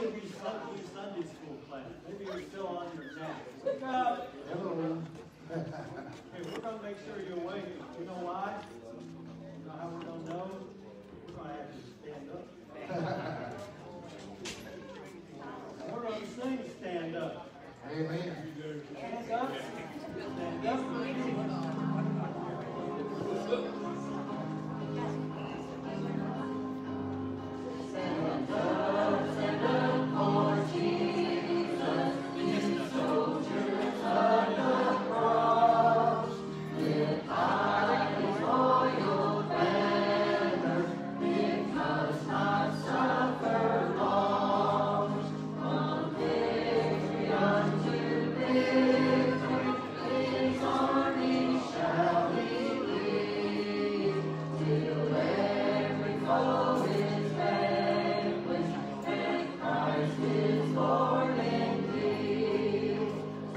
would be Sunday school class. Maybe you're still on your nap. Wake up! Hello. Hey, we're going to make sure you're awake. You know why? You know how we're going to know? We're going to have you stand up. And we're going to sing stand up. Amen. Stand up. Stand up. Stand up for Jesus, these soldiers of the cross, lift high His royal banner, because I suffer loss, from victory unto victory, His army shall He lead, till every foe is vanquished, and Christ is Lord indeed.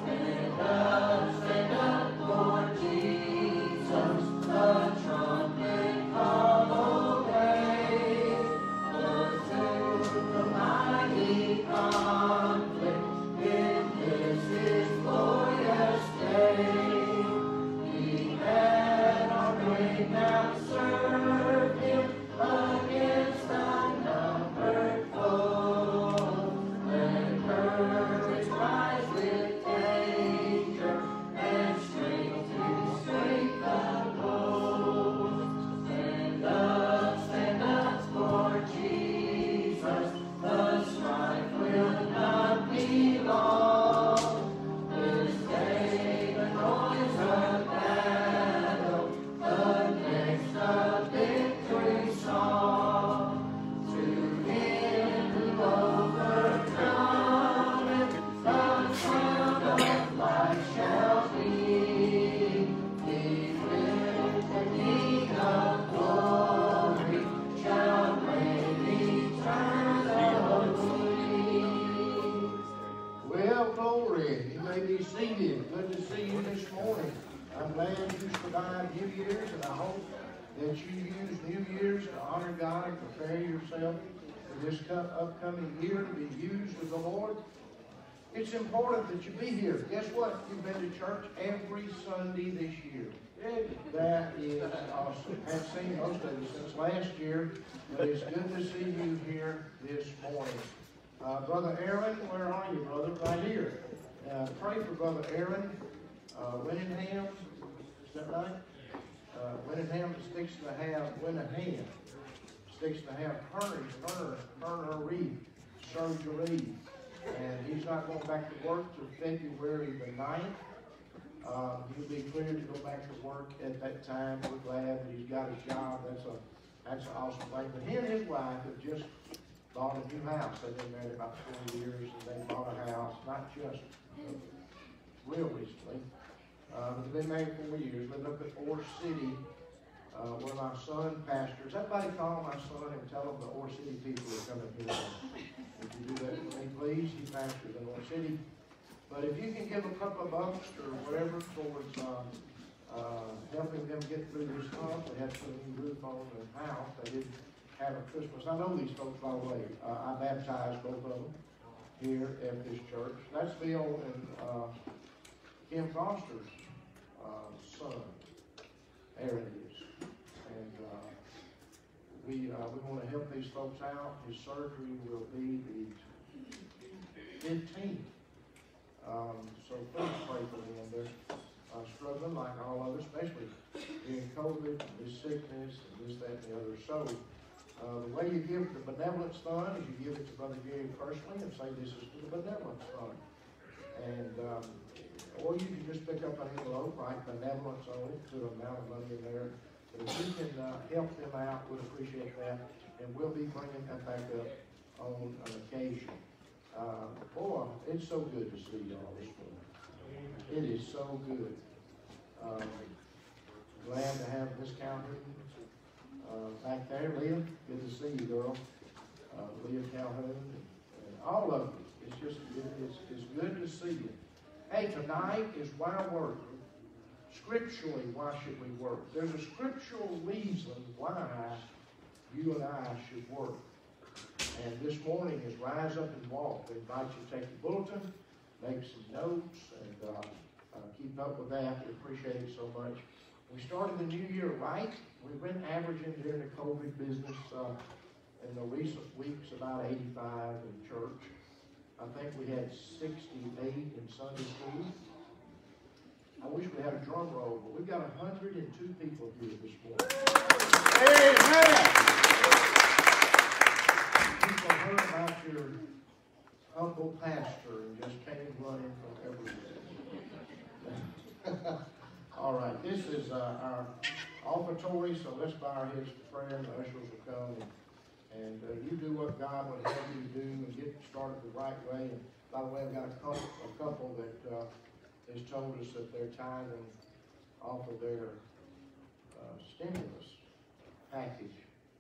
Stand up for Jesus, the trumpet call obey. Look to the mighty conflict in this glorious day. He had already now served Him against unnumbered foes. Let courage rise with danger, and strength to scrape the blows. Stand up for Jesus, the strife will not be long. This day the noise of battle, the next a victory song. To Him who overcometh, the crown of life shall be. He with the King of glory shall reign eternally. Well, glory. You may be seated. Good to see you this morning. I'm glad you survived New Year's, and I hope that you use New Year's to honor God and prepare yourself for this upcoming year to be used of the Lord. It's important that you be here. Guess what? You've been to church every Sunday this year. That is awesome. I haven't seen most of you since last year, but it's good to see you here this morning. Brother Aaron, where are you, brother? Right here. Pray for Brother Aaron Winningham. Is that right? Winningham is fixing to have Turner Reed surgery. And he's not going back to work till February the 9th. He'll be cleared to go back to work at that time. We're glad that he's got his job. That's an awesome thing. But he and his wife have just bought a new house. They've been married about 20 years, and they bought a house, not just real recently. They've been married 4 years, lived up at Ore City, where my son pastors. Everybody call my son and tell him the Ore City people are coming here. If you do that for me, please. He pastors in Ore City. But if you can give a couple of bucks or whatever towards helping them get through this month, they had to put a new roof on their house. They didn't have a Christmas. I know these folks, by the way. I baptized both of them here at this church. That's Bill and Kim Foster's son, Aaron is. And we want to help these folks out. His surgery will be the 15th. So please pray for them. They're struggling like all others, especially in COVID, this sickness, and this, that, and the other. So the way you give the benevolence fund is you give it to Brother Gary personally and say this is for the benevolence fund. And or you can just pick up an envelope, write benevolence on it, put an amount of money in there. But if you can help them out, we'd appreciate that. And we'll be bringing that back up on an occasion. Boy, it's so good to see y'all this morning. It is so good. Glad to have Miss Calhoun back there. Leah, good to see you, girl. Leah Calhoun and all of you. It's just it's good to see you. Hey, tonight is why work. Scripturally, why should we work? There's a scriptural reason why you and I should work. And this morning is Rise Up and Walk. We invite you to take your bulletin, make some notes, and keep up with that. We appreciate it so much. We started the new year right. We've been averaging during the COVID business in the recent weeks about 85 in church. I think we had 68 in Sunday school. I wish we had a drum roll, but we've got 102 people here this morning. Amen. People heard about your uncle pastor and just came running from everywhere. All right, this is our offertory, so let's bow our heads to prayer, and the ushers will come. And you do what God would have you do and get started the right way. And by the way, I've got a couple that has told us that they're tithing off of their stimulus package.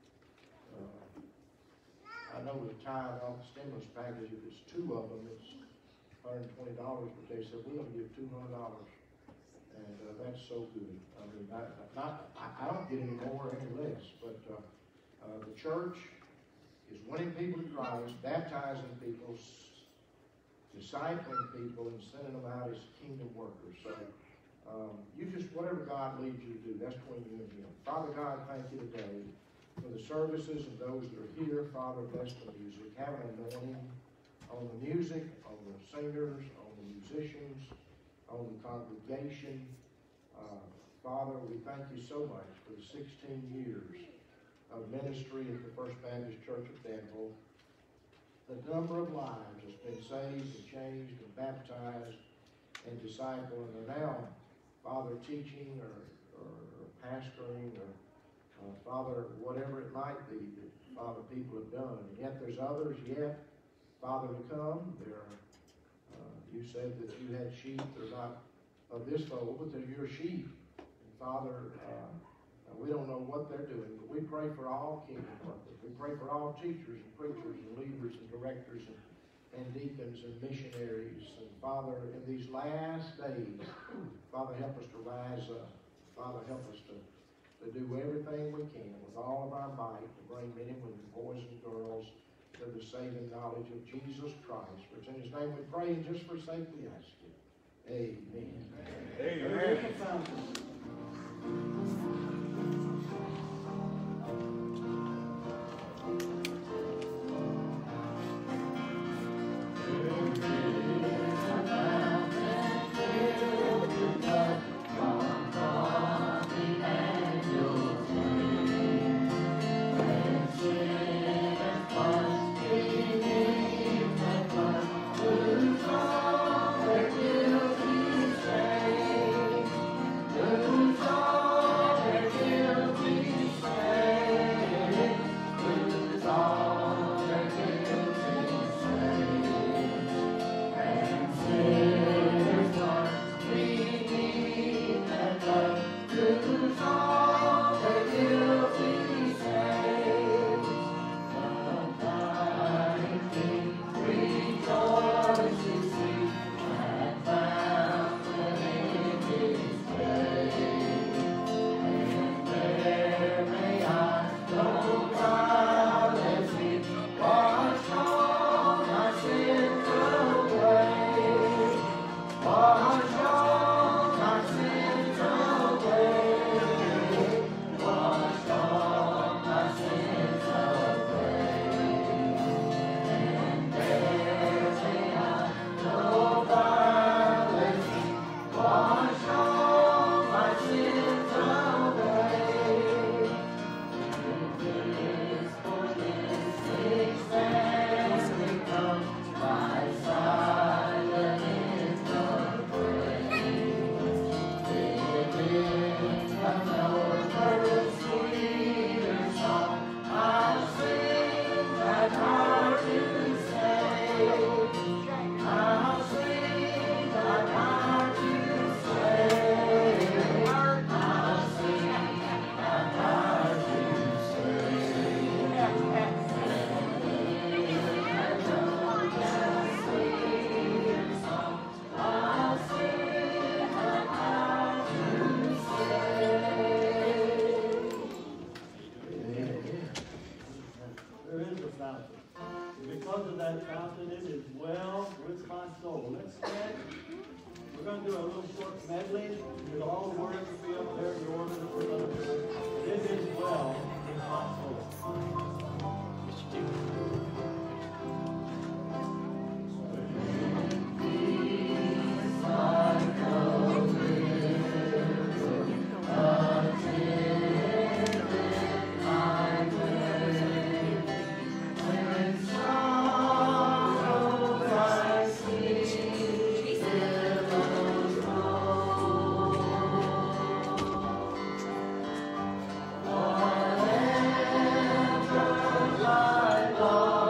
I know we tithe off the stimulus package. If it's two of them, it's $120. But they said we're going to give $200, and that's so good. I mean, I don't get any more or any less. But the church is winning people to Christ, baptizing people, discipling people, and sending them out as kingdom workers. So you just, whatever God leads you to do, that's between you and Him. Father God, thank you today for the services and those that are here. Father, bless the music. Have an anointing on the music, on the singers, on the musicians, on the congregation. Father, we thank you so much for the 16 years of ministry at the First Baptist Church of Danville. The number of lives has been saved and changed and baptized and discipled, and are now, Father, teaching or pastoring or, Father, whatever it might be that, Father, people have done. And yet there's others yet, Father, to come. You said that you had sheep that are not of this fold, but they're your sheep. And Father, we don't know what they're doing, but we pray for all kingdom workers. We pray for all teachers and preachers and leaders and directors and deacons and missionaries. And Father, in these last days, Father, help us to rise up. Father, help us to do everything we can with all of our might to bring men and women, boys and girls, to the saving knowledge of Jesus Christ. For it's in His name we pray, and just for sake we ask it. Amen. Amen. because of that fountain, it is well with my soul. Let's stand. We're going to do a little short medley with all the words will be up there in the order that we're going to do. It is well with my soul. Lord.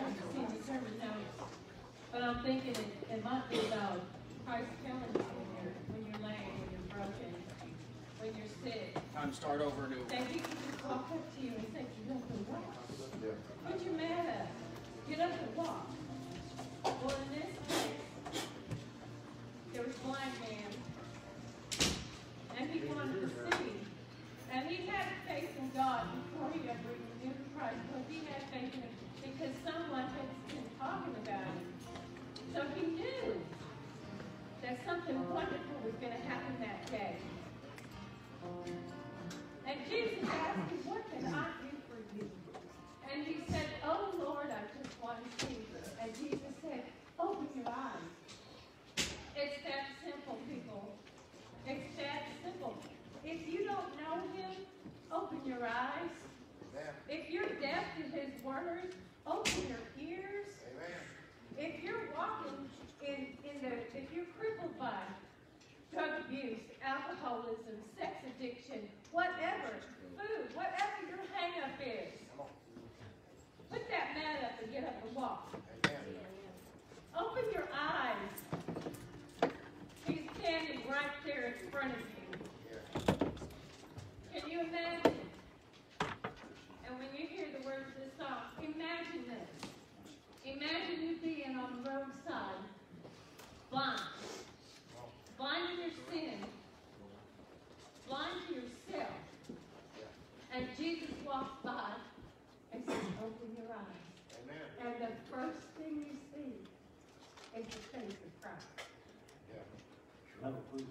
haven't seen the sermon notes, but I'm thinking it might be about Christ telling you when you're lame, when you're broken, when you're sick. Time to start over new. That he can just walk up to you and say, get up and walk. Put your man up. Get up and walk. Well, in this case, there was a blind man, and he wanted to see. And he had faith in God before he ever even knew Christ, but he had faith in him because someone had been talking about him. So he knew that something wonderful was going to happen that day. And Jesus asked him, what can I do for you? And he said, oh Lord, I just want to see. And Jesus said, open your eyes. It's that simple, people. It's that simple. If you don't know him, open your eyes. Amen. If you're deaf to his words, open your ears. Amen. If you're walking if you're crippled by drug abuse, alcoholism, sex addiction, whatever, food, whatever your hang-up is, put that mat up and get up and walk. Amen. Open your eyes. He's standing right there in front of you. Can you imagine? And when you hear the words of this song, imagine this. Imagine you being on the roadside, blind. Blind to your sin. Blind to yourself. And Jesus walks by and says, open your eyes. Amen. And the first thing you see is the face of Christ. Yeah.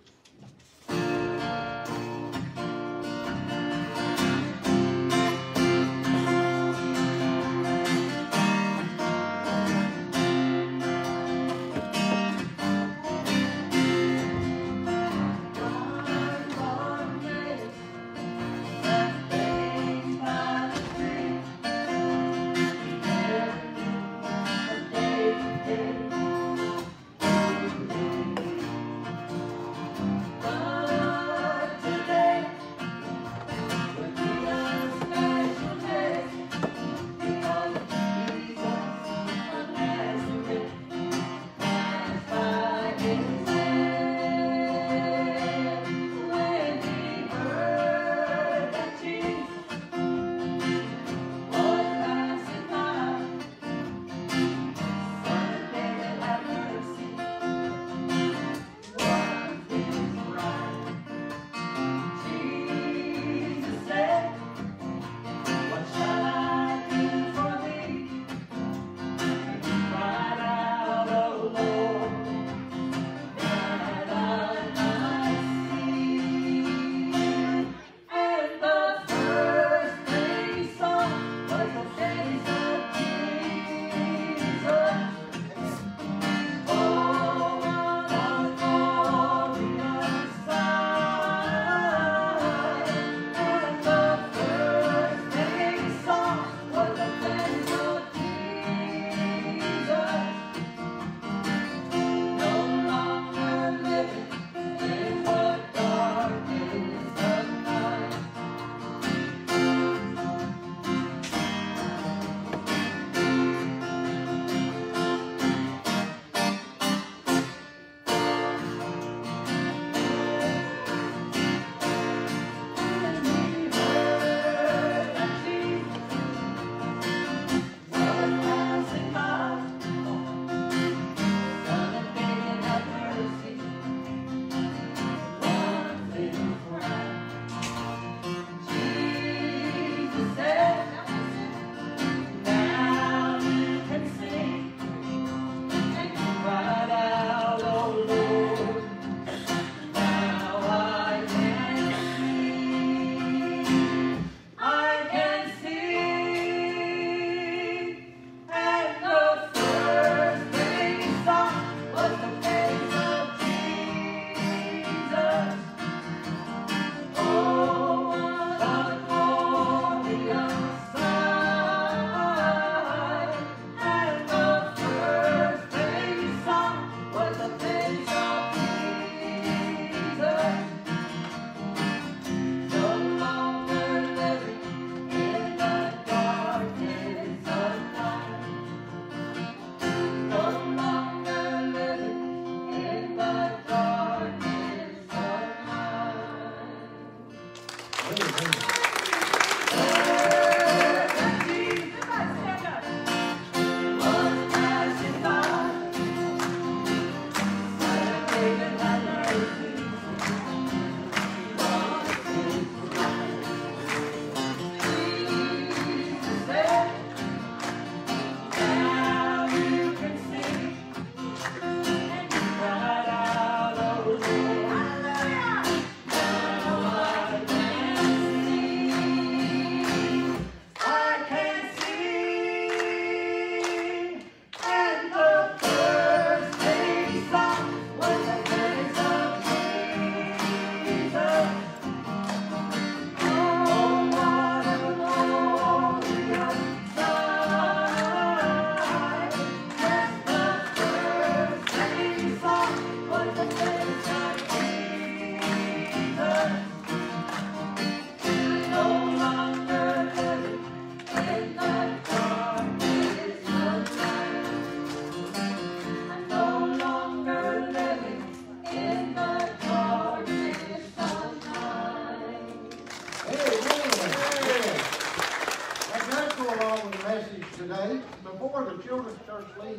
before the children's church leaves,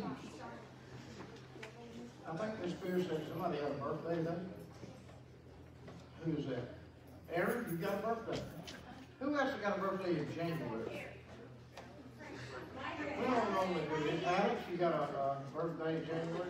I think Miss Spears said somebody had a birthday today. Who's that? Aaron, you got a birthday. Who else has got a birthday in January? We don't normally do this. Alex, you got a birthday in January?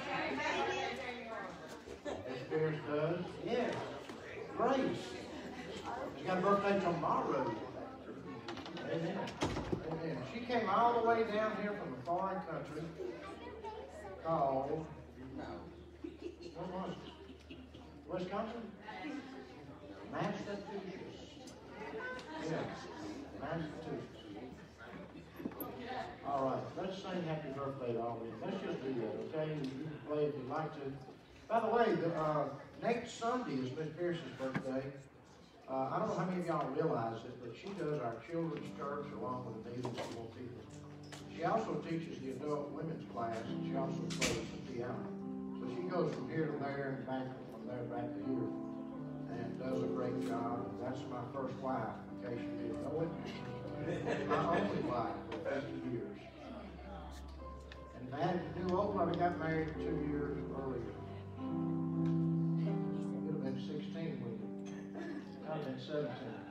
Miss Spears does. Yes. Grace. She got a birthday tomorrow. Amen. Amen. She came all the way down here from a foreign country called, what was it? Wisconsin? Massachusetts. Yes, Massachusetts. All right, let's sing happy birthday to all of you. Let's just do that, okay? You can play if you'd like to. By the way, next Sunday is Miss Pierce's birthday. I don't know how many of y'all realize it, but she does our children's church along with the Daily School people. She also teaches the adult women's class, and she also plays the piano. So she goes from here to there and back, from there back to here, and does a great job. That's my first wife, in case you didn't know it. My only wife for 50 years. And Matt knew old, I got married 2 years earlier. You'd have been 16 when you. I'd have been 17.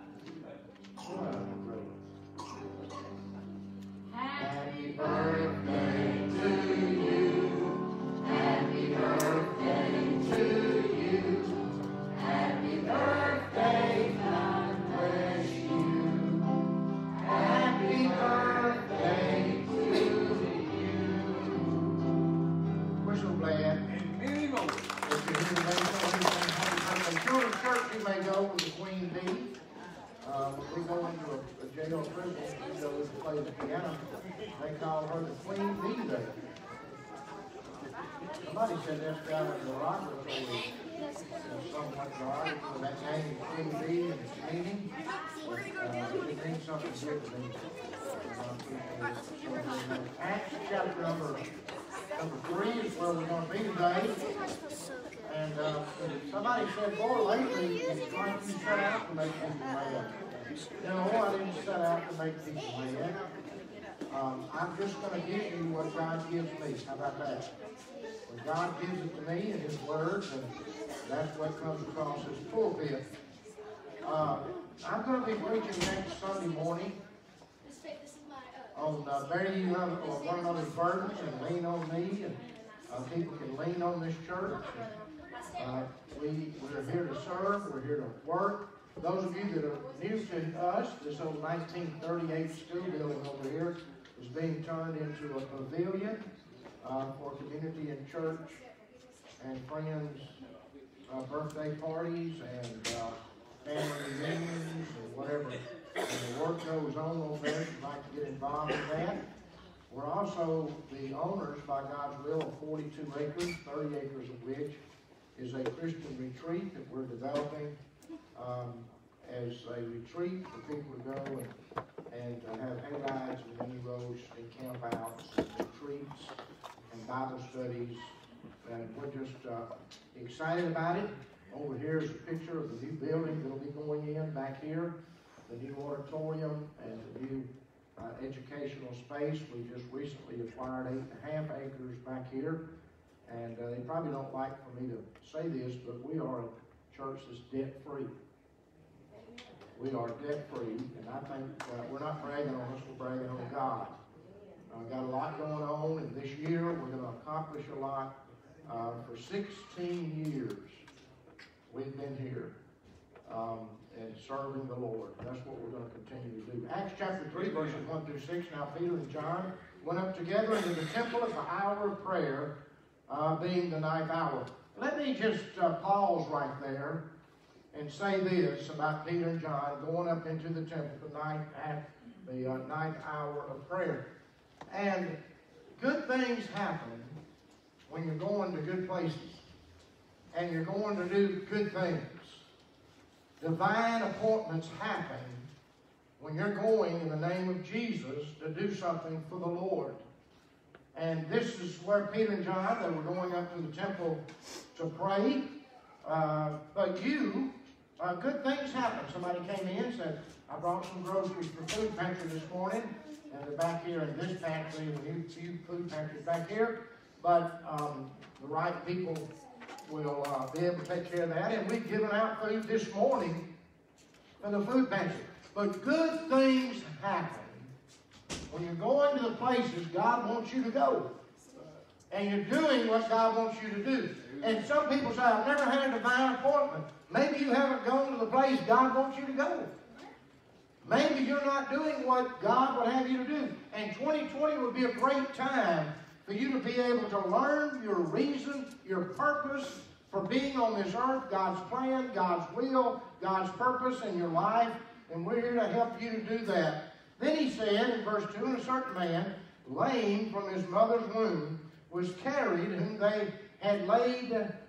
Happy birthday to you. Happy birthday to you. Happy birthday, God bless you. Happy birthday to you. We're so glad. If you're here today, happy birthday. Children's church, you may go with the Queen Bee. When we go into a jail or prison, we go to play the piano. They call her the Queen Bee Day. Somebody said that's down in the laboratory. Somewhat guarded for that name, Queen Bee, and its meaning. It means something good to me. Acts chapter number 3 is where we're going to be today. And somebody said, boy, lately, it's like you set out to make people mad. No, I didn't set out to make people mad. I'm just going to give you what God gives me. How about that? When God gives it to me in His Word, and that's what comes across His pulpit. I'm going to be preaching next Sunday morning on bearing one another's burdens and lean on me, and people can lean on this church. We're here to serve. We're here to work. Those of you that are new to us, this old 1938 school building over here is being turned into a pavilion for community and church and friends, birthday parties and family reunions and whatever. And the work goes on over there. If you'd like to get involved in that. We're also the owners, by God's will, of 42 acres, 30 acres of which is a Christian retreat that we're developing as a retreat for people to go and have hay rides and mini roasts and camp outs and retreats and Bible studies. And we're just excited about it. Over here is a picture of the new building that will be going in back here, the new auditorium and the new educational space. We just recently acquired 8.5 acres back here. And they probably don't like for me to say this, but we are a church that's debt-free. We are debt-free, and I think we're not bragging on us, we're bragging on God. Got a lot going on, and this year we're going to accomplish a lot. For 16 years, we've been here and serving the Lord. That's what we're going to continue to do. Acts chapter 3, verses 1 through 6. Now Peter and John went up together into the temple at the hour of prayer, being the 9th hour. Let me just pause right there and say this about Peter and John going up into the temple at the 9th hour of prayer. And good things happen when you're going to good places and you're going to do good things. Divine appointments happen when you're going in the name of Jesus to do something for the Lord. And this is where Peter and John, they were going up to the temple to pray. But good things happen. Somebody came in and said, I brought some groceries for food pantry this morning. and they're back here in this pantry, and a few food pantries back here. But the right people will be able to take care of that. And we've given out food this morning in the food pantry. But good things happen when you're going to the places God wants you to go. And you're doing what God wants you to do. And some people say, I've never had a divine appointment. Maybe you haven't gone to the place God wants you to go. Maybe you're not doing what God would have you to do. And 2020 would be a great time for you to be able to learn your reason, your purpose for being on this earth, God's plan, God's will, God's purpose in your life. And we're here to help you to do that. Then he said in verse 2, and a certain man, lame from his mother's womb, was carried, whom they had laid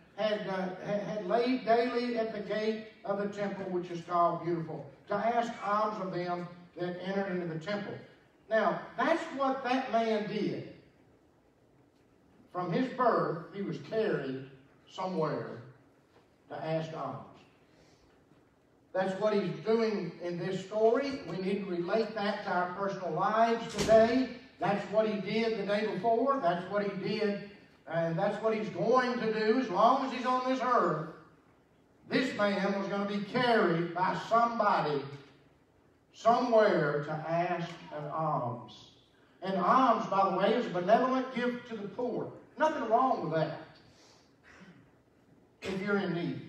daily at the gate of the temple, which is called Beautiful, to ask alms of them that entered into the temple. Now, that's what that man did. From his birth, he was carried somewhere to ask alms. That's what he's doing in this story. We need to relate that to our personal lives today. That's what he did the day before. That's what he did, and that's what he's going to do as long as he's on this earth. This man was going to be carried by somebody somewhere to ask an alms. And alms, by the way, is a benevolent gift to the poor. Nothing wrong with that if you're in need.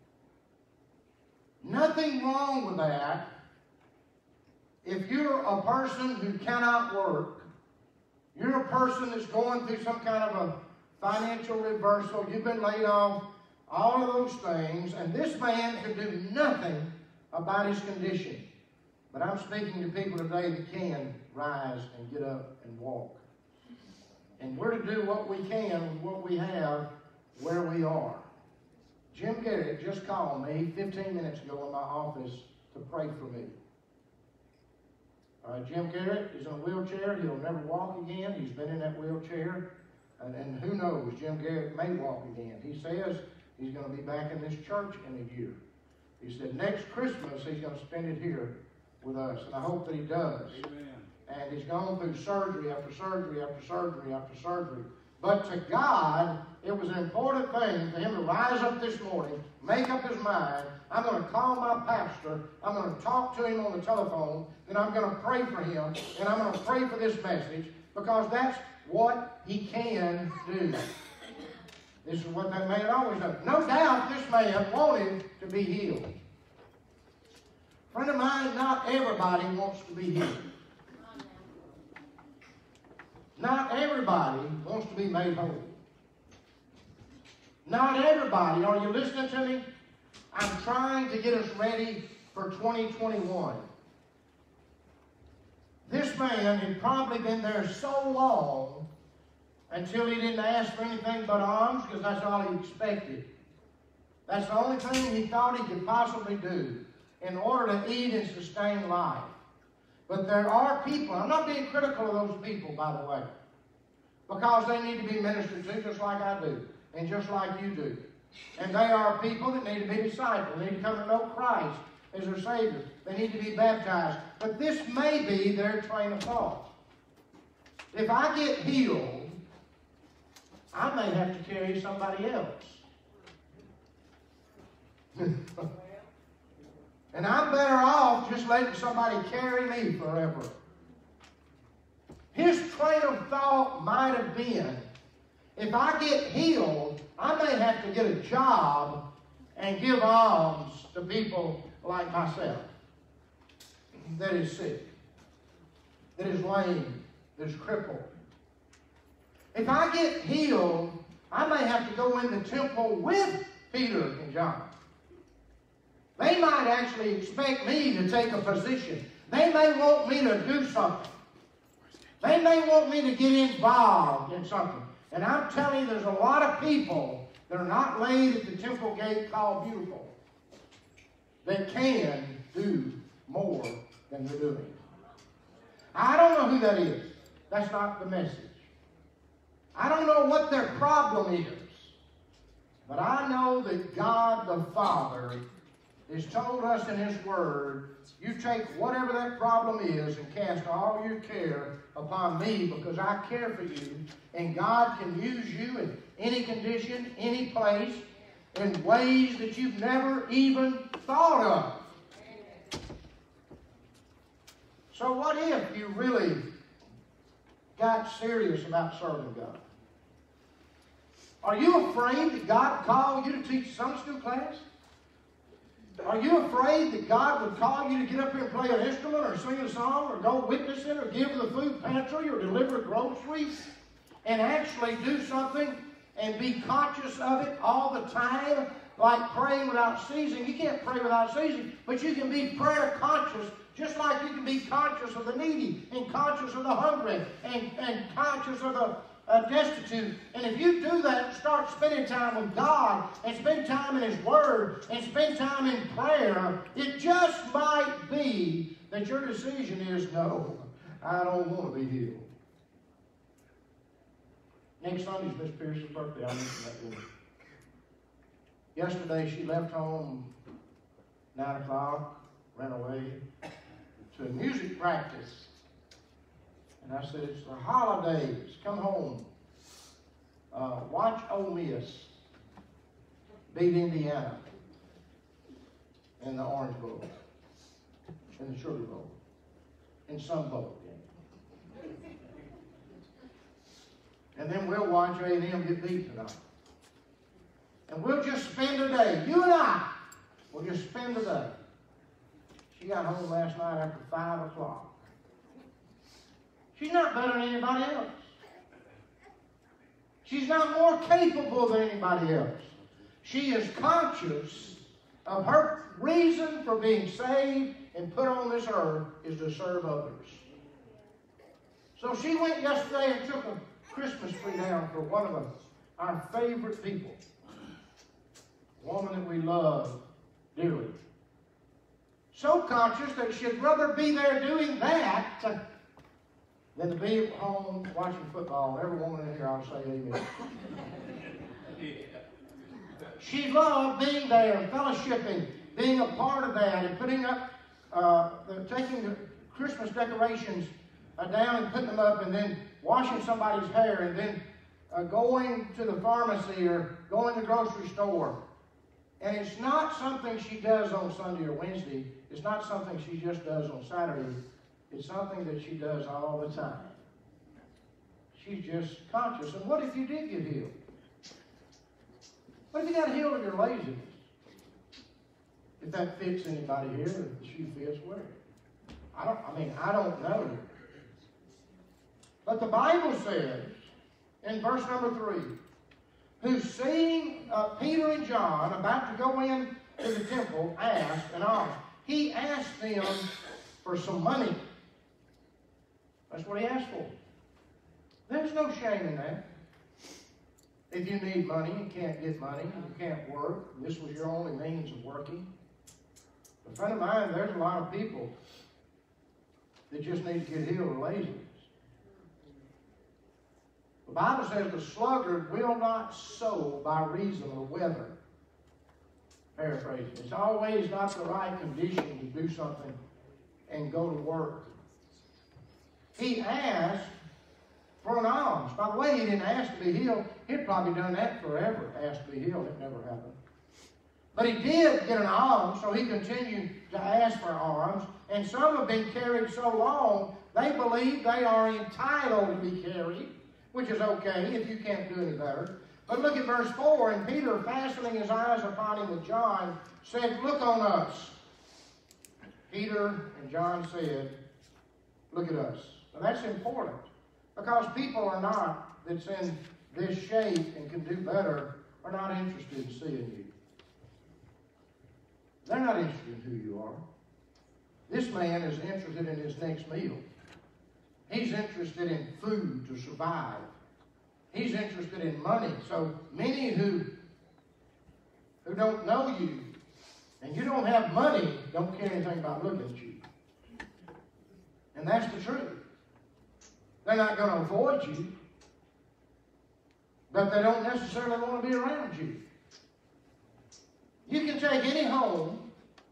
Nothing wrong with that if you're a person who cannot work. You're a person that's going through some kind of a financial reversal. You've been laid off, all of those things. And this man could do nothing about his condition. But I'm speaking to people today that can rise and get up and walk. And we're to do what we can with what we have where we are. Jim Garrett just called me 15 minutes ago in my office to pray for me. Jim Garrett is in a wheelchair. He'll never walk again. He's been in that wheelchair. And who knows, Jim Garrett may walk again. He says he's going to be back in this church in a year. He said next Christmas he's going to spend it here with us. And I hope that he does. Amen. And he's gone through surgery after surgery after surgery after surgery. But to God, it was an important thing for him to rise up this morning, make up his mind. I'm going to call my pastor. I'm going to talk to him on the telephone. Then I'm going to pray for him. And I'm going to pray for this message because that's what he can do. This is what that man always does. No doubt this man wanted to be healed. Friend of mine, not everybody wants to be healed. Not everybody wants to be made whole. Not everybody, are you listening to me? I'm trying to get us ready for 2021. This man had probably been there so long until he didn't ask for anything but alms because that's all he expected. That's the only thing he thought he could possibly do in order to eat and sustain life. But there are people, I'm not being critical of those people, by the way, because they need to be ministered to just like I do, and just like you do. And they are people that need to be discipled, they need to come to know Christ as their Savior. They need to be baptized. But this may be their train of thought. If I get healed, I may have to carry somebody else. And I'm better off just letting somebody carry me forever. His train of thought might have been, if I get healed, I may have to get a job and give alms to people like myself that is sick, that is lame, that is crippled. If I get healed, I may have to go in the temple with Peter and John. They might actually expect me to take a position. They may want me to do something. They may want me to get involved in something. And I'm telling you, there's a lot of people that are not laid at the temple gate called Beautiful that can do more than they're doing. I don't know who that is. That's not the message. I don't know what their problem is. But I know that God the Father has told us in His Word, you take whatever that problem is and cast all your care upon me because I care for you. And God can use you in any condition, any place, in ways that you've never even thought of. So what if you really got serious about serving God? Are you afraid that God would call you to teach a Sunday school class? Are you afraid that God would call you to get up here and play an instrument or sing a song or go witnessing or give to the food pantry or deliver groceries and actually do something and be conscious of it all the time, like praying without ceasing? You can't pray without ceasing, but you can be prayer conscious, just like you can be conscious of the needy and conscious of the hungry and conscious of the destitute. And if you do that and start spending time with God and spend time in His Word and spend time in prayer, it just might be that your decision is, no, I don't want to be healed. Next Sunday is Miss Pierce's birthday. I'll mention that with her. Yesterday she left home 9 o'clock, ran away to a music practice. And I said, it's the holidays. Come home. Watch Ole Miss beat Indiana in the Orange Bowl, in the Sugar Bowl, in some bowl game. And then we'll watch A&M get beat tonight. And we'll just spend a day. You and I will just spend a day. She got home last night after 5 o'clock. She's not better than anybody else. She's not more capable than anybody else. She is conscious of her reason for being saved and put on this earth is to serve others. So she went yesterday and took a Christmas tree down for one of our favorite people. A woman that we love dearly. So conscious that she'd rather be there doing that than to be at home watching football. Every woman in here ought to say amen. She loved being there, fellowshipping, being a part of that, and putting up, taking the Christmas decorations down and putting them up, and then washing somebody's hair, and then going to the pharmacy or going to the grocery store. And it's not something she does on Sunday or Wednesday. It's not something she just does on Saturday. It's something that she does all the time. She's just conscious. And what if you did get healed? What if you got healed of your laziness? If that fits anybody here, if the shoe fits, wear it. I don't know. But the Bible says, in verse number 3, who seeing Peter and John about to go in to the temple, asked and asked. He asked them for some money. That's what he asked for. There's no shame in that. If you need money, you can't get money, you can't work, and this was your only means of working. A friend of mine, there's a lot of people that just need to get healed of laziness. The Bible says the sluggard will not sow by reason of the weather. Paraphrasing. It's always not the right condition to do something and go to work. He asked for an alms. By the way, he didn't ask to be healed. He'd probably done that forever, asked to be healed. It never happened. But he did get an alms, so he continued to ask for alms. And some have been carried so long, they believe they are entitled to be carried, which is okay if you can't do any better. But look at verse 4. And Peter, fastening his eyes upon him with John, said, look on us. Peter and John said, look at us. Now that's important, because people are not, that's in this shape and can do better, are not interested in seeing you. They're not interested in who you are. This man is interested in his next meal. He's interested in food to survive. He's interested in money. So many who don't know you and you don't have money don't care anything about looking at you. And that's the truth. They're not going to avoid you, but they don't necessarily want to be around you. You can take any home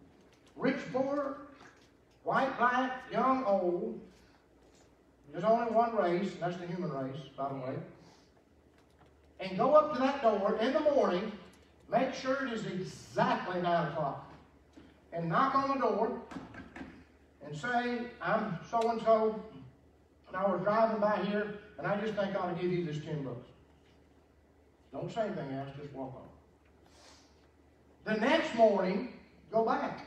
rich, poor, white, black, young, old. There's only one race, and that's the human race, by the way. And go up to that door in the morning, make sure it is exactly 9 o'clock, and knock on the door and say, I'm so-and-so, and I was driving by here, and I just think I ought to give you this $10. Don't say anything else, just walk on. The next morning, go back.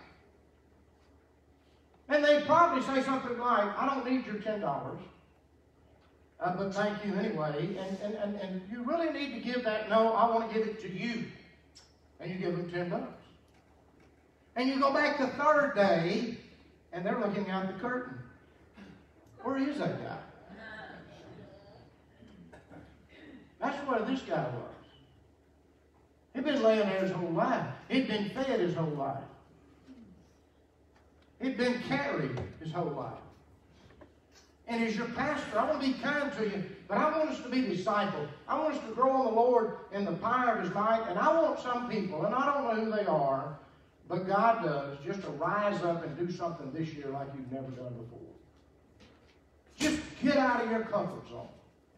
And they probably say something like, I don't need your $10, but thank you anyway. And you really need to give that, no, I want to give it to you. And you give them $10. And you go back the third day, and they're looking out the curtain. Where is that guy? That's where this guy was. He'd been laying there his whole life. He'd been fed his whole life. He'd been carried his whole life. And as your pastor, I want to be kind to you, but I want us to be disciples. I want us to grow in the Lord in the power of His might. And I want some people, and I don't know who they are, but God does, just to rise up and do something this year like you've never done before. Just get out of your comfort zone.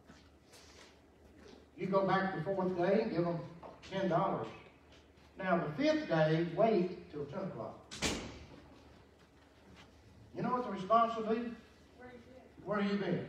You go back the fourth day and give them $10. Now, the fifth day, wait till 10 o'clock. You know what the response will be? Where have you been?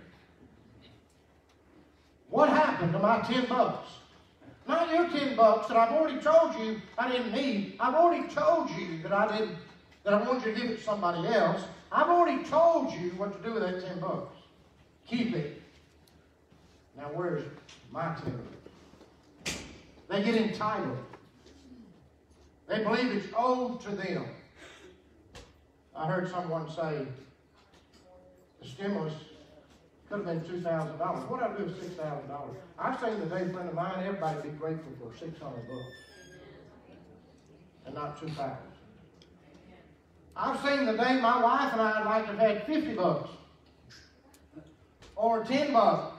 What happened to my $10? Not your $10 that I've already told you I didn't need. I've already told you that I wanted you to give it to somebody else. I've already told you what to do with that $10. Keep it. Now where's my $10? They get entitled. They believe it's owed to them. I heard someone say the stimulus could have been $2,000. What do I do with $6,000? I've seen the day friend of mine, everybody be grateful for $600 and not $2,000. I've seen the day my wife and I would like to have had $50 or $10.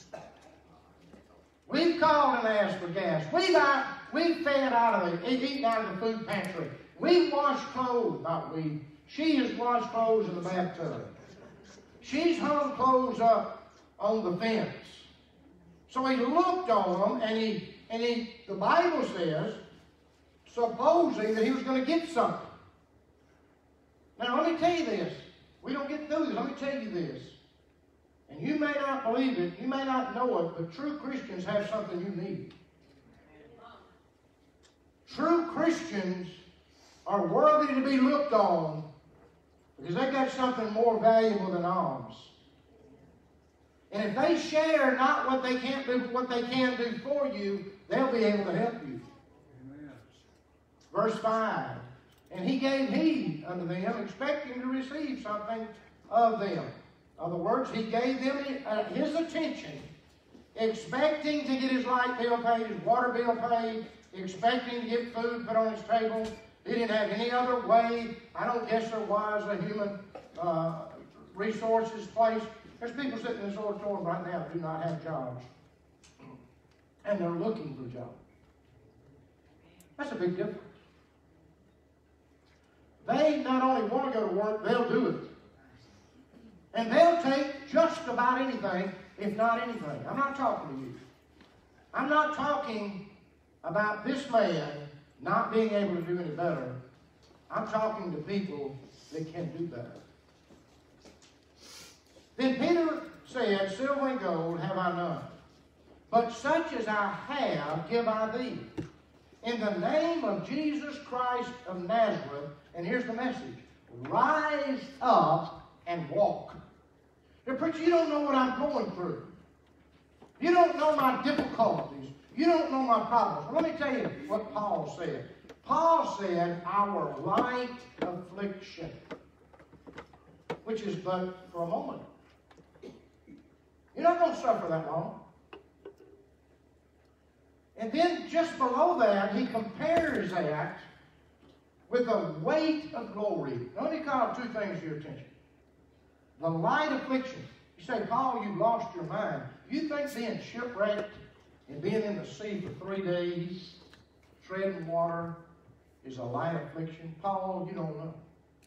We've called and asked for gas. We've fed out of the, eaten out of the food pantry. We've washed clothes, not we. She has washed clothes in the bathtub. She's hung clothes up on the fence. So he looked on them, and the Bible says, supposing that he was going to get something. Now, let me tell you this. We don't get through this. Let me tell you this. And you may not believe it, you may not know it, but true Christians have something you need. True Christians are worthy to be looked on because they've got something more valuable than alms. And if they share not what they can't do, but what they can do for you, they'll be able to help you. Amen. Verse 5. And he gave heed unto them, expecting to receive something of them. In other words, he gave them his attention, expecting to get his light bill paid, his water bill paid, expecting to get food put on his table. He didn't have any other way. I don't guess there was a human resources place. There's people sitting in this auditorium right now that do not have jobs. And they're looking for jobs. That's a big difference. They not only want to go to work, they'll do it. And they'll take just about anything, if not anything. I'm not talking to you. I'm not talking about this man not being able to do any better. I'm talking to people that can do better. Then Peter said, silver and gold have I none, but such as I have give I thee. In the name of Jesus Christ of Nazareth, and here's the message, rise up and walk. Now, preacher, you don't know what I'm going through. You don't know my difficulties. You don't know my problems. Well, let me tell you what Paul said. Paul said, our light affliction, which is but for a moment. You're not going to suffer that long. And then just below that, he compares that with a weight of glory. Now, let me call two things to your attention. The light affliction. You say, Paul, you lost your mind. You think being shipwrecked and being in the sea for 3 days, treading water, is a light affliction? Paul, you don't know.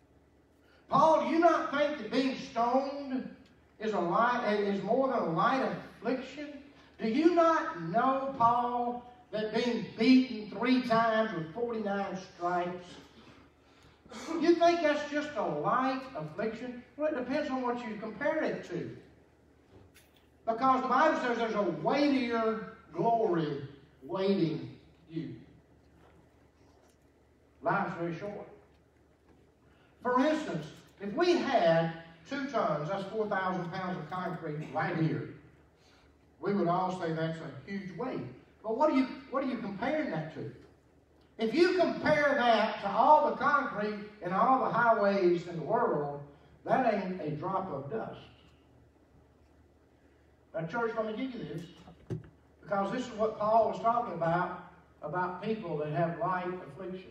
Paul, do you not think that being stoned is more than a light affliction? Do you not know, Paul, that being beaten 3 times with 49 stripes, you think that's just a light affliction? Well, it depends on what you compare it to. Because the Bible says there's a weightier glory waiting you. Life's very short. For instance, if we had 2 tons, that's 4,000 pounds of concrete right here, we would all say that's a huge weight. But what are you comparing that to? If you compare that to all the concrete and all the highways in the world, that ain't a drop of dust. Now, church, let me give you this, because this is what Paul was talking about people that have light afflictions.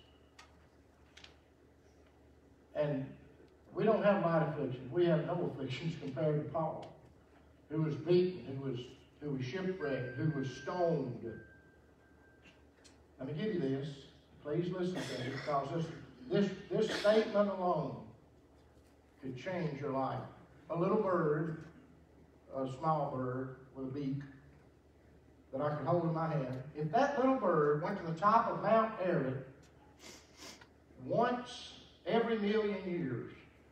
And we don't have light afflictions. We have no afflictions compared to Paul, who was beaten, who was shipwrecked, who was stoned. Let me give you this. Please listen to me, because this statement alone could change your life. A little bird, a small bird with a beak that I could hold in my hand, if that little bird went to the top of Mount Everest once every 1,000,000 years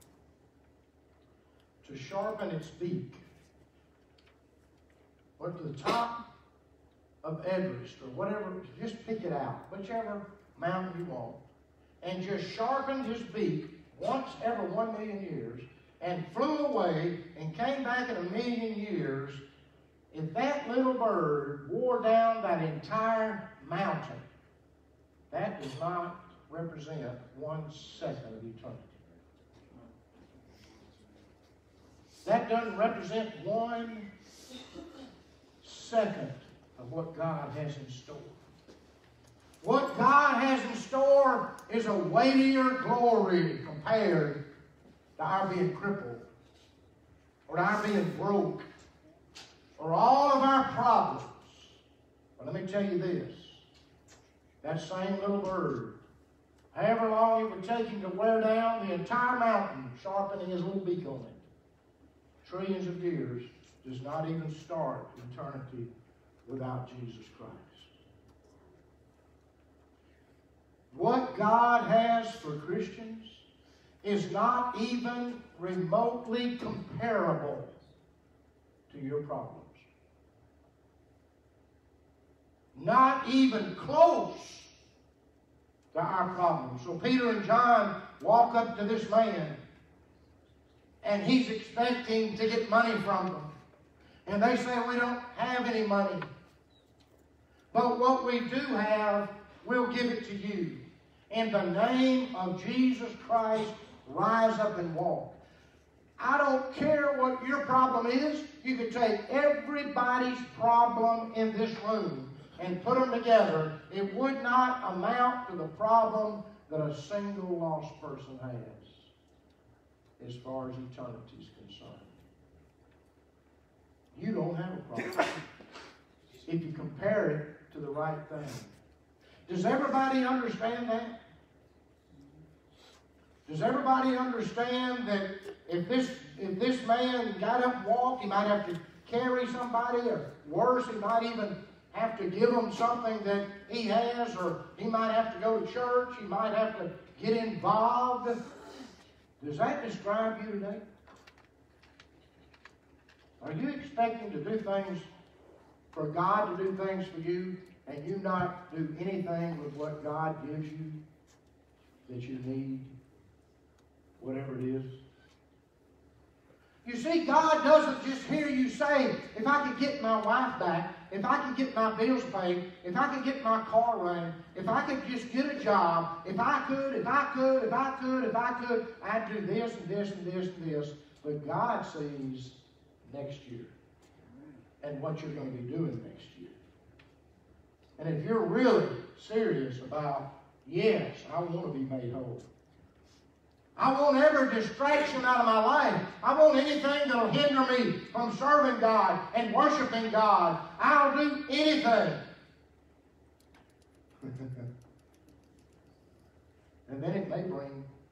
to sharpen its beak, went to the top of Everest or whatever, just pick it out, whichever mountain you want, and just sharpened his beak once every 1,000,000 years and flew away and came back in 1,000,000 years, if that little bird wore down that entire mountain, that does not represent 1 second of eternity. That doesn't represent 1 second of what God has in store. What God has in store is a weightier glory compared to our being crippled, or our being broke, or all of our problems. But let me tell you this, that same little bird, however long it would take him to wear down the entire mountain, sharpening his little beak on it, trillions of years, does not even start eternity without Jesus Christ. What God has for Christians is not even remotely comparable to your problems. Not even close to our problems. So Peter and John walk up to this man, and he's expecting to get money from them. And they say, we don't have any money. But what we do have, we'll give it to you. In the name of Jesus Christ, rise up and walk. I don't care what your problem is. You could take everybody's problem in this room and put them together. It would not amount to the problem that a single lost person has as far as eternity is concerned. You don't have a problem if you compare it to the right thing. Does everybody understand that? Does everybody understand that if this man got up and walked, he might have to carry somebody, or worse, he might even have to give them something that he has, or he might have to go to church, he might have to get involved. Does that describe you today? Are you expecting to do things for God to do things for you, and you not do anything with what God gives you that you need, whatever it is? You see, God doesn't just hear you say, if I could get my wife back, if I could get my bills paid, if I could get my car running, if I could just get a job, if I could, I'd do this and this and this and this. But God sees next year and what you're going to be doing next year. And if you're really serious about, yes, I want to be made whole, I want every distraction out of my life, I want anything that will hinder me from serving God and worshiping God, I'll do anything. And then it may bring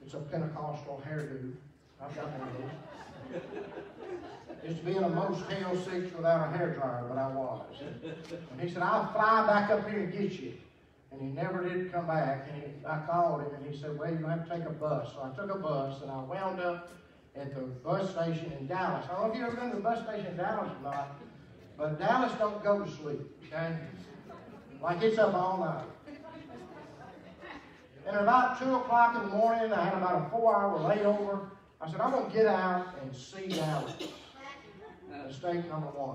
It's a Pentecostal hairdo. I've got one of those. Used to be in a Motel 6 without a hairdryer, but I was. And he said, I'll fly back up here and get you. And he never did come back. And I called him, and he said, well, you have to take a bus. So I took a bus, and I wound up at the bus station in Dallas. I don't know if you've ever been to the bus station in Dallas or not, but Dallas don't go to sleep, okay? Like it's up all night. And at about 2 o'clock in the morning, I had about a 4-hour layover. I said, I'm going to get out and see Dallas. Mistake number 1.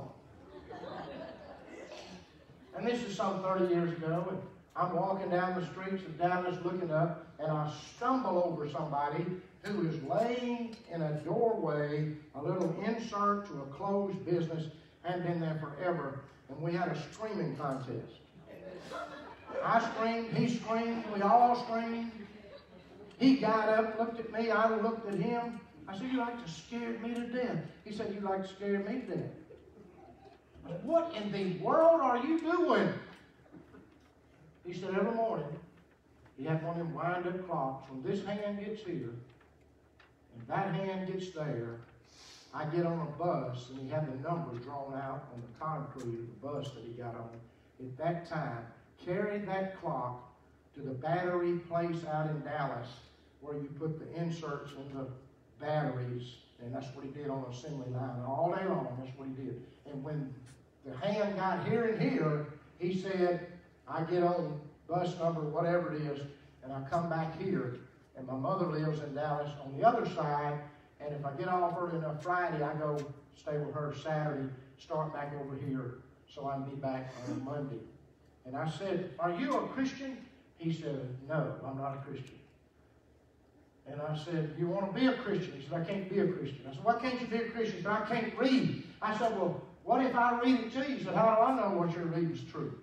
And this is some 30 years ago, and I'm walking down the streets of Dallas looking up, and I stumble over somebody who is laying in a doorway, a little insert to a closed business, hadn't been there forever, and we had a screaming contest. I screamed, he screamed, we all screamed. He got up, looked at me, I looked at him. I said, you like to scare me to death. He said, you like to scare me to death. I said, what in the world are you doing? He said, every morning, he had one of them wind-up clocks. When this hand gets here, and that hand gets there, I get on a bus, and he had the numbers drawn out on the concrete of the bus that he got on. At that time, carried that clock to the battery place out in Dallas where you put the inserts in the batteries, and that's what he did on the assembly line. All day long, that's what he did. And when the hand got here and here, he said, I get on bus number, whatever it is, and I come back here, and my mother lives in Dallas on the other side, and if I get off early enough Friday, I go stay with her Saturday, start back over here, so I can be back on Monday. And I said, are you a Christian? He said, no, I'm not a Christian. And I said, you want to be a Christian? He said, I can't be a Christian. I said, why can't you be a Christian? He said, I can't read. I said, well, what if I read it to you? He said, how do I know what you're reading is true?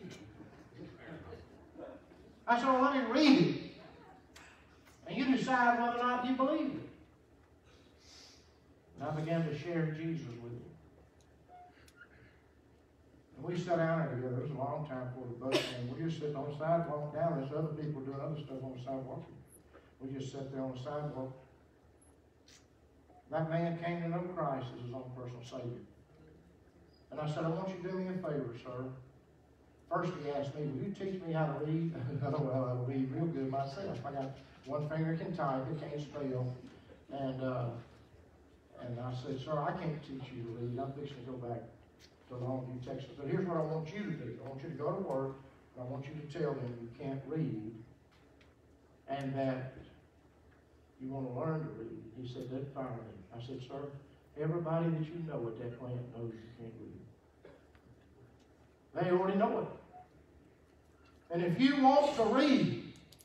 I said, well, let me read it. And you decide whether or not you believe it. And I began to share Jesus with him. And we sat down there together. It was a long time before the bus came. We were just sitting on the sidewalk down. There's other people doing other stuff on the sidewalk. We just sat there on the sidewalk. That man came to know Christ as his own personal Savior. And I said, I want you to do me a favor, sir. First he asked me, will you teach me how to read? Well, I read real good myself. I got one finger can type, it can't spell. And I said, sir, I can't teach you to read. I'm fixing to go back to Longview, Texas. But here's what I want you to do. I want you to go to work, and I want you to tell them you can't read, and that you want to learn to read. He said, that'd fire me. I said, sir, everybody that you know at that plant knows you can't read. They already know it. And if you want to read,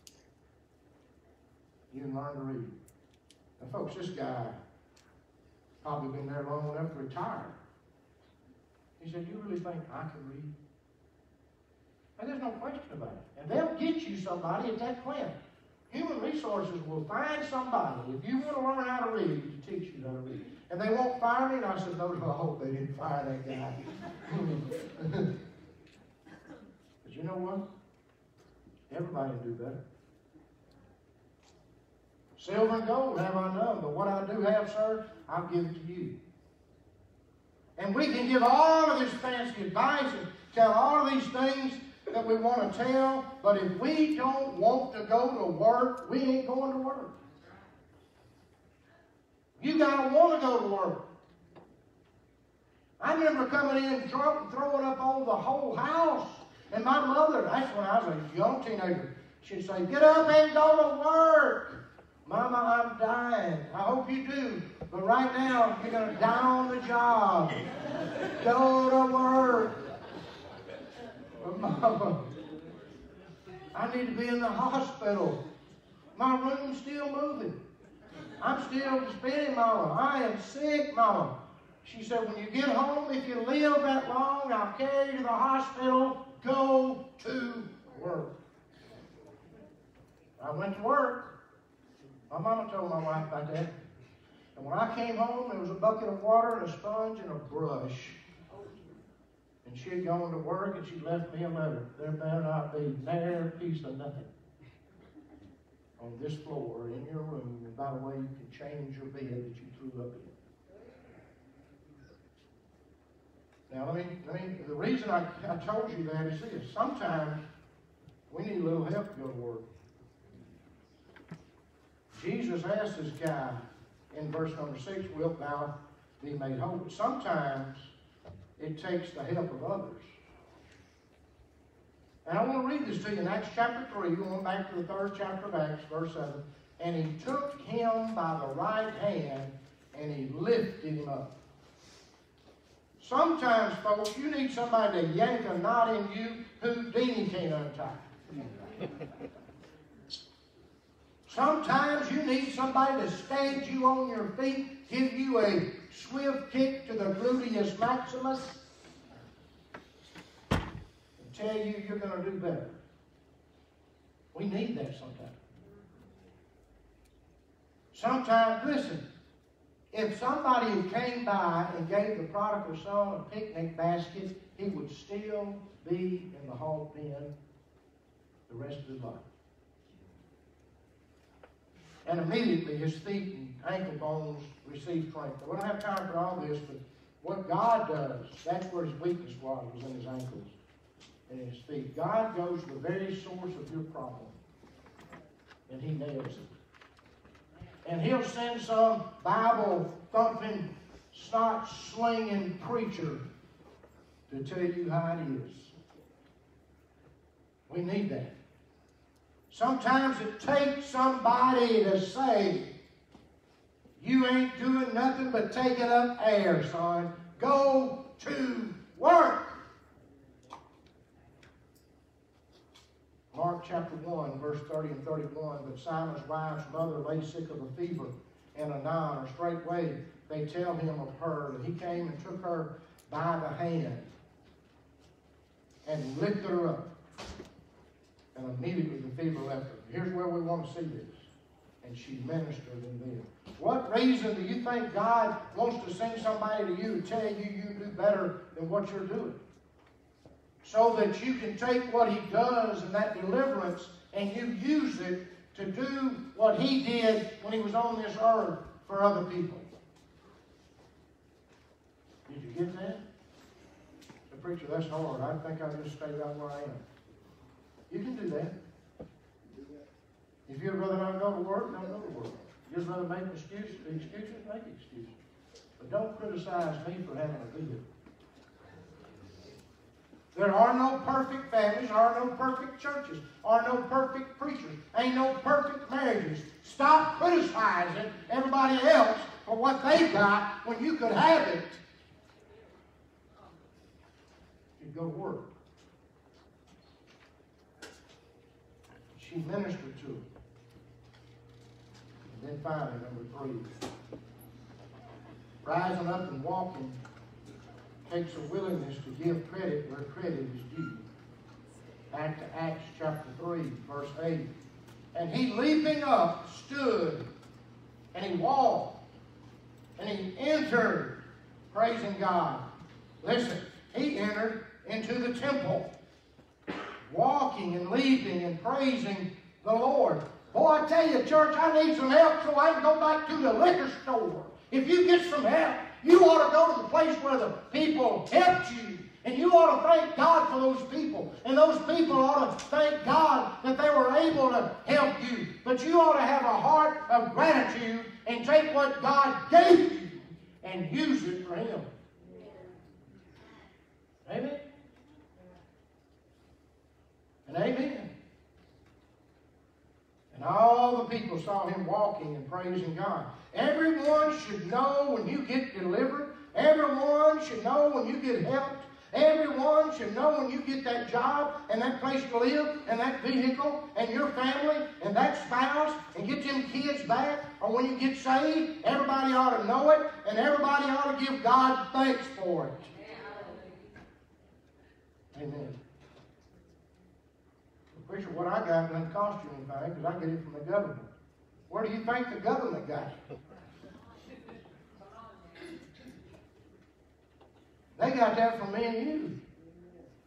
you can learn to read. Now, folks, this guy probably been there long enough to retire. He said, you really think I can read? And there's no question about it. And they'll get you somebody at that plant. Human resources will find somebody, if you want to learn how to read, to teach you how to read. And they won't fire me, and I said, no, I hope they didn't fire that guy. But you know what? Everybody can do better. Silver and gold have I none, but what I do have, sir, I'll give it to you. And we can give all of this fancy advice and tell all of these things that we want to tell, but if we don't want to go to work, we ain't going to work. You got to want to go to work. I remember coming in drunk and throwing up over the whole house. And my mother, that's when I was a young teenager, she'd say, get up and go to work. Mama, I'm dying. I hope you do. But right now, you're going to die on the job. Go to work. But Mama, I need to be in the hospital. My room's still moving. I'm still spinning, Mama. I am sick, Mama. She said, when you get home, if you live that long, I'll carry you to the hospital. Go to work. I went to work. My mama told my wife about that. And when I came home, there was a bucket of water and a sponge and a brush. And she had gone to work and she left me a letter. There better not be ne'er a piece of nothing. on this floor in your room, and by the way, you can change your bed that you threw up in. Now, the reason I told you that is this. Sometimes we need a little help to go to work. Jesus asked this guy in verse number 6, wilt thou be made whole? But sometimes it takes the help of others. And I want to read this to you in Acts chapter 3, going back to the 3rd chapter of Acts, verse 7. And he took him by the right hand, and he lifted him up. Sometimes, folks, you need somebody to yank a knot in you Houdini can't untie. Sometimes you need somebody to stand you on your feet, give you a swift kick to the gluteus maximus, and tell you you're going to do better. We need that sometimes. Sometimes, listen, if somebody came by and gave the prodigal son a picnic basket, he would still be in the hog pen the rest of his life. And immediately his feet and ankle bones receive strength. We don't have time for all this, but what God does, that's where his weakness was in his ankles and in his feet. God goes to the very source of your problem, and he nails it. And he'll send some Bible-thumping, snot-slinging preacher to tell you how it is. We need that. Sometimes it takes somebody to say, you ain't doing nothing but taking up air, son. Go to work. Mark chapter 1, verse 30 and 31. But Simon's wife's mother lay sick of a fever and anon, or straightway they tell him of her. And he came and took her by the hand and lifted her up. And immediately the fever left her. Here's where we want to see this. And she ministered in them. What reason do you think God wants to send somebody to you to tell you you do better than what you're doing? So that you can take what he does in that deliverance and you use it to do what he did when he was on this earth for other people. Did you get that? The preacher, that's hard. I think I'll just stay right where I am. You can do that. If you'd rather not go to work, don't go to work. You'd rather make excuses, make excuses. But don't criticize me for having a vehicle. There are no perfect families, there are no perfect churches, are no perfect preachers, ain't no perfect marriages. Stop criticizing everybody else for what they got when you could have it. You go to work. She ministered to him. And then finally, number 3, rising up and walking takes a willingness to give credit where credit is due. Back to Acts chapter 3, verse 8. And he leaping up stood, and he walked, and he entered, praising God. Listen, he entered into the temple, walking and leaping and praising the Lord. Boy, I tell you, church, I need some help so I can go back to the liquor store. If you get some help, you ought to go to the place where the people helped you. And you ought to thank God for those people. And those people ought to thank God that they were able to help you. But you ought to have a heart of gratitude and take what God gave you and use it for Him. Amen? And amen. And all the people saw him walking and praising God. Everyone should know when you get delivered. Everyone should know when you get helped. Everyone should know when you get that job and that place to live and that vehicle and your family and that spouse and get them kids back, or when you get saved, everybody ought to know it and everybody ought to give God thanks for it. Amen. Preacher, what I got doesn't cost you anything because I get it from the government. Where do you think the government got it? They got that from me and you.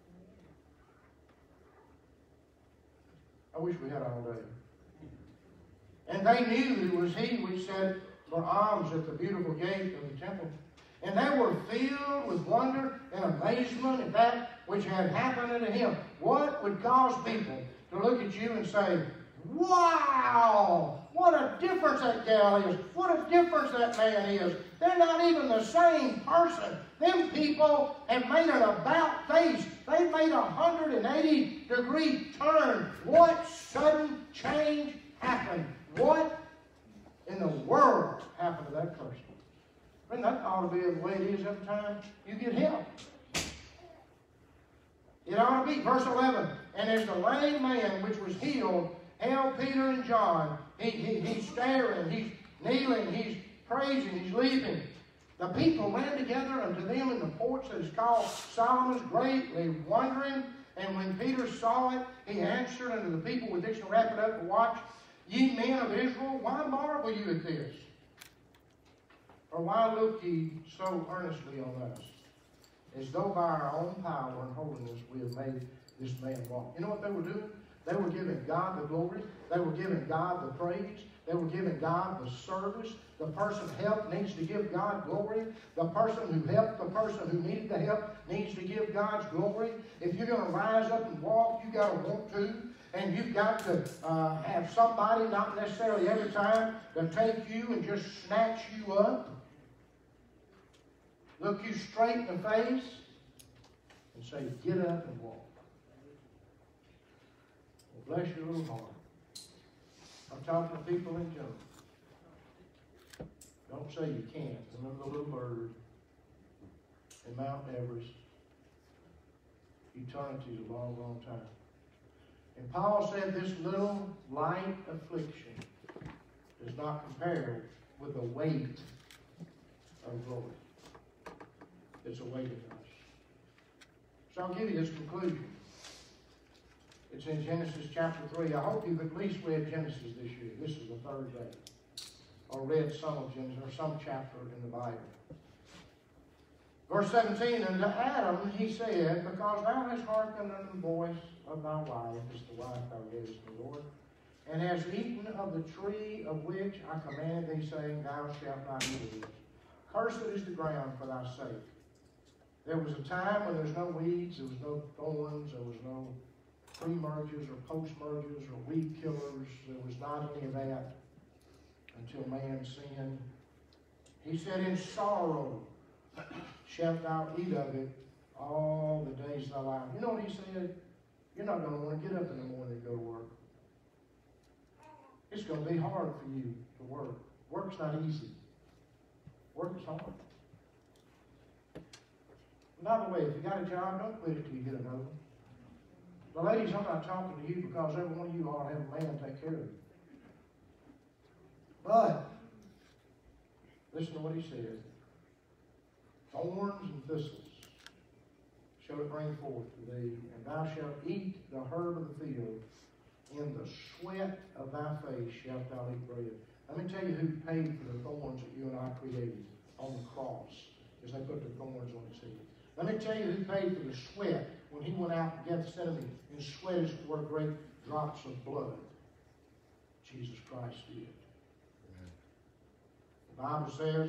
I wish we had all day. And they knew that it was he which said for alms at the beautiful gate of the temple. And they were filled with wonder and amazement at that which had happened unto him. What would cause people to look at you and say, wow, what a difference that gal is. What a difference that man is. They're not even the same person. Them people have made an about face. They've made a 180-degree turn. What sudden change happened? What in the world happened to that person? And that ought to be the way it is every time you get help. It ought to be. Verse 11. And as the lame man which was healed held Peter and John, he's staring, he's kneeling, he's praising, he's leaping. The people ran together unto them in the porch that is called Solomon's, greatly wondering. And when Peter saw it, he answered unto the people with this, and wrap it up, and watch, ye men of Israel, why marvel you at this? Or why look ye so earnestly on us, as though by our own power and holiness we have made this man walk? You know what they were doing? They were giving God the glory. They were giving God the praise. They were giving God the service. The person helped needs to give God glory. The person who helped the person who needed the help needs to give God's glory. If you're going to rise up and walk, you've got to want to. And you've got to have somebody, not necessarily every time, to take you and just snatch you up, look you straight in the face, and say, get up and walk. Well, bless your little heart. I'm talking to people in general. Don't say you can't. Remember the little bird in Mount Everest. Eternity is a long, long time. And Paul said this little light affliction does not compare with the weight of glory. It's awaiting us. So I'll give you this conclusion. It's in Genesis chapter 3. I hope you've at least read Genesis this year. This is the third day. Or read some of Genesis, or some chapter in the Bible. Verse 17, and to Adam he said, because thou hast hearkened unto the voice of thy wife, is the wife thou gavest me, Lord, and hast eaten of the tree of which I commanded thee, saying, thou shalt not eat of it. Cursed is the ground for thy sake. There was a time when there was no weeds, there was no thorns, there was no pre-mergers or post-mergers or weed killers. There was not any of that until man sinned. He said, in sorrow shalt thou eat of it all the days of thy life. You know what he said? You're not going to want to get up in the morning and go to work. It's going to be hard for you to work. Work's not easy. Work is hard. By the way, if you got a job, don't quit it till you get another one. The ladies, I'm not talking to you because every one of you ought to have a man take care of you. But, listen to what he said. Thorns and thistles shall it bring forth to thee, and thou shalt eat the herb of the field. In the sweat of thy face shalt thou eat bread. Let me tell you who paid for the thorns that you and I created on the cross, as they put the thorns on his head. Let me tell you who paid for the sweat when he went out to Gethsemane and sweated for great drops of blood. Jesus Christ did. Amen. The Bible says,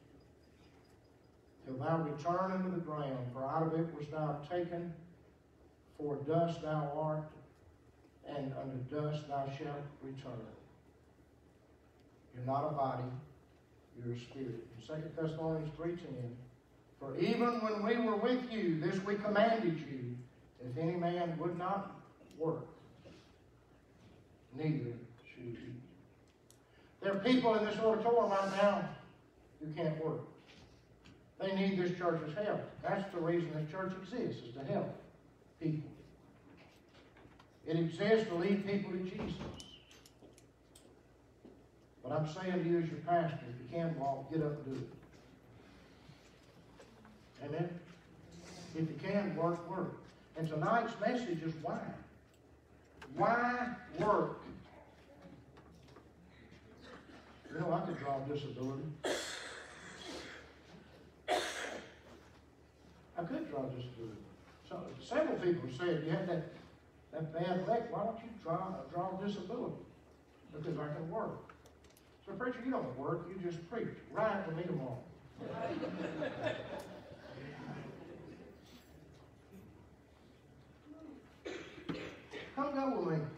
till thou return unto the ground, for out of it wast thou taken, for dust thou art, and unto dust thou shalt return. You're not a body, you're a spirit. In 2 Thessalonians 3:10, for even when we were with you, this we commanded you, if any man would not work, neither should he eat. There are people in this auditorium right now who can't work. They need this church's help. That's the reason this church exists, is to help people. It exists to lead people to Jesus. But I'm saying to you as your pastor, if you can walk, get up and do it. Amen? If you can, work, work. And tonight's message is why. Why work? You know, I could draw disability. I could draw disability. So several people said, you had that bad leg, why don't you draw disability? because I can work. So, preacher, you don't work, you just preach. Right with me tomorrow. Come go with me.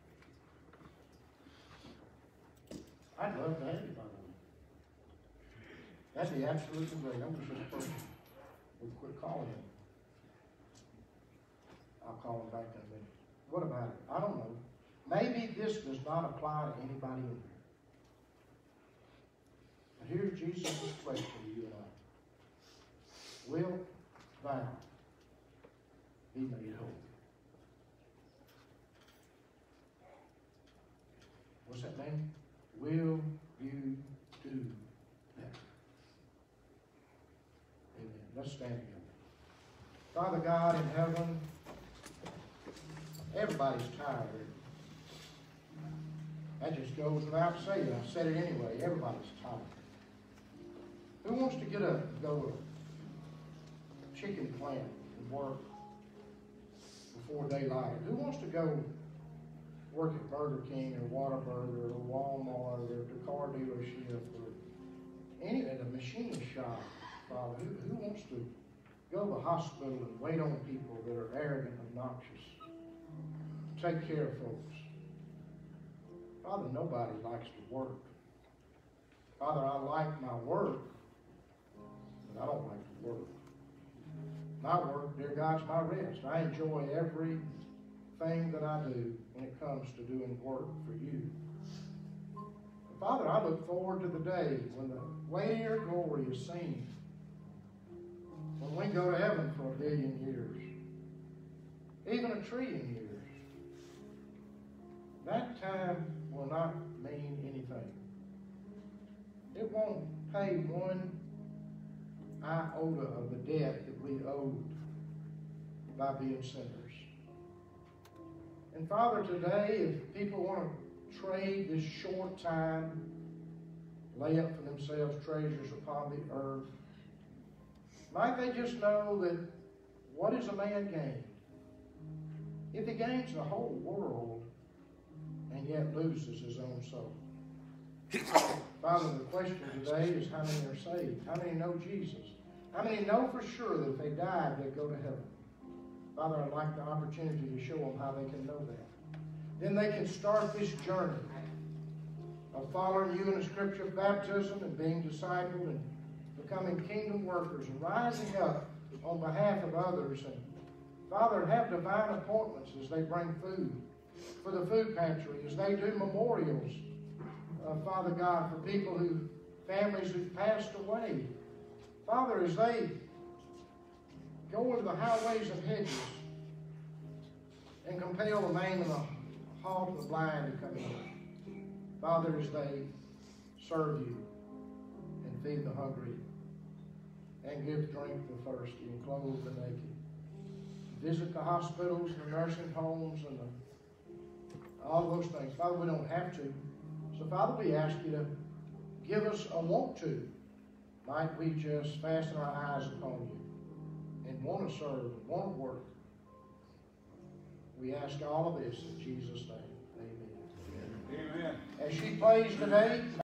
I'd love to have you, by the way. That'd be absolutely great. I wish this person would quit calling him. I'll call him back in a minute. What about it? I don't know. Maybe this does not apply to anybody in here. But here's Jesus' question to you and I. Will thou be made whole? What's that mean? Will you do that? Amen. Let's stand together. Father God in heaven, everybody's tired. That just goes without saying. I said it anyway. Everybody's tired. Who wants to get up and go to a chicken plant and work before daylight? Who wants to go work at Burger King or Whataburger or Walmart or the car dealership or any at a machine shop, Father? Who wants to go to the hospital and wait on people that are arrogant and obnoxious? Take care of folks. Father, nobody likes to work. Father, I like my work, but I don't like to work. My work, dear God, is my rest. I enjoy everything that I do when it comes to doing work for you. And Father, I look forward to the day when the weightier glory is seen, when we go to heaven for 1 billion years, even 1 trillion years. That time will not mean anything. It won't pay one iota of the debt that we owed by being sinners. And Father, today, if people want to trade this short time, lay up for themselves treasures upon the earth, might they just know that what is a man gained? If he gains the whole world and yet loses his own soul. Father, the question today is how many are saved? How many know Jesus? How many know for sure that if they died, they'd go to heaven? Father, I'd like the opportunity to show them how they can know that. Then they can start this journey of following you in the scripture of baptism and being discipled and becoming kingdom workers and rising up on behalf of others. And Father, have divine appointments as they bring food for the food pantry, as they do memorials, Father God, for people families who've passed away. Father, as they go into the highways and hedges and compel the lame and the halt and the blind to come in. Father, as they serve you and feed the hungry and give drink to the thirsty and clothe the naked. Visit the hospitals and the nursing homes and all those things. Father, we don't have to. So, Father, we ask you to give us a want to. Might we just fasten our eyes upon you and want to serve and want to work. We ask all of this in Jesus' name. Amen. Amen. As she plays today,